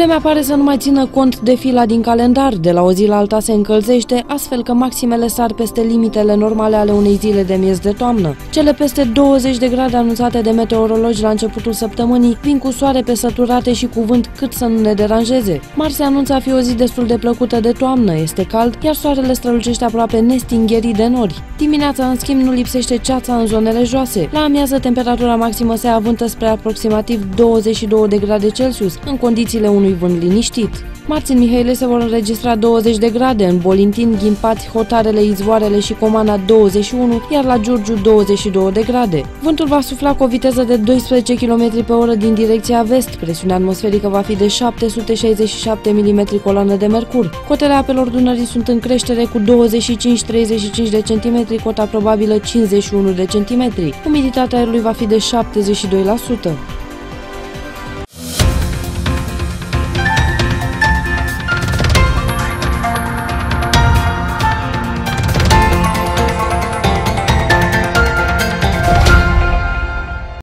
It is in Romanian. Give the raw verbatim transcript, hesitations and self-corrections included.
Vremea pare să nu mai țină cont de fila din calendar, de la o zi la alta se încălzește, astfel că maximele sar peste limitele normale ale unei zile de miez de toamnă. Cele peste douăzeci de grade anunțate de meteorologi la începutul săptămânii vin cu soare pe săturate și cu vânt cât să nu ne deranjeze. Marți se anunță a fi o zi destul de plăcută de toamnă, este cald, iar soarele strălucește aproape nestingherit de nori. Dimineața, în schimb, nu lipsește ceața în zonele joase. La amiază, temperatura maximă se avântă spre aproximativ douăzeci și două de grade Celsius, în condițiile unui vânt liniștit. Marți în Mihaile se vor înregistra douăzeci de grade, în Bolintin, Ghimpați, Hotarele, Izvoarele și Comana douăzeci și unu, iar la Giurgiu douăzeci și două de grade. Vântul va sufla cu o viteză de doisprezece kilometri pe oră din direcția vest, presiunea atmosferică va fi de șapte sute șaizeci și șapte milimetri coloană de mercur. Cotele apelor Dunării sunt în creștere cu douăzeci și cinci treizeci și cinci de centimetri, cota probabilă cincizeci și unu de centimetri. Umiditatea aerului va fi de șaptezeci și doi la sută.